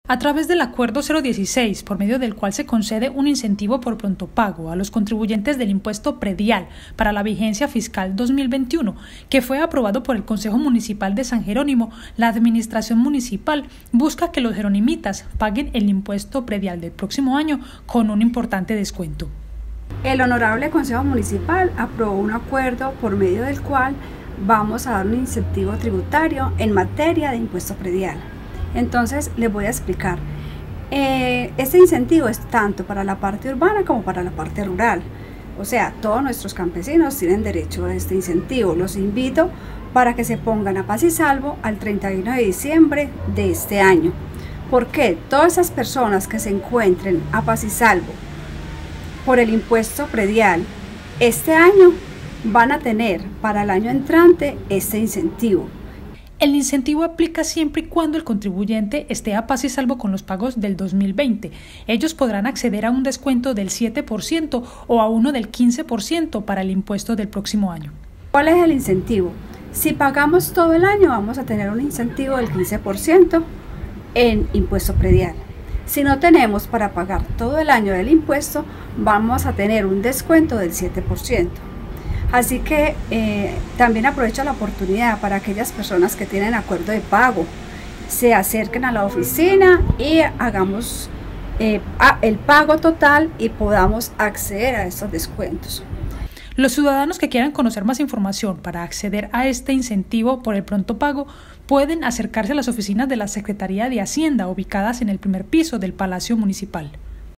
A través del Acuerdo 016, por medio del cual se concede un incentivo por pronto pago a los contribuyentes del impuesto predial para la vigencia fiscal 2021, que fue aprobado por el Consejo Municipal de San Jerónimo, la Administración Municipal busca que los jeronimitas paguen el impuesto predial del próximo año con un importante descuento. El Honorable Consejo Municipal aprobó un acuerdo por medio del cual vamos a dar un incentivo tributario en materia de impuesto predial. Entonces les voy a explicar. Este incentivo es tanto para la parte urbana como para la parte rural. O sea, todos nuestros campesinos tienen derecho a este incentivo. Los invito para que se pongan a paz y salvo al 31 de diciembre de este año. Porque todas esas personas que se encuentren a paz y salvo por el impuesto predial este año van a tener para el año entrante este incentivo. El incentivo aplica siempre y cuando el contribuyente esté a paz y salvo con los pagos del 2020. Ellos podrán acceder a un descuento del 7% o a uno del 15% para el impuesto del próximo año. ¿Cuál es el incentivo? Si pagamos todo el año vamos a tener un incentivo del 15% en impuesto predial. Si no tenemos para pagar todo el año del impuesto, vamos a tener un descuento del 7%. Así que también aprovecho la oportunidad para aquellas personas que tienen acuerdo de pago, se acerquen a la oficina y hagamos el pago total y podamos acceder a estos descuentos. Los ciudadanos que quieran conocer más información para acceder a este incentivo por el pronto pago pueden acercarse a las oficinas de la Secretaría de Hacienda ubicadas en el primer piso del Palacio Municipal.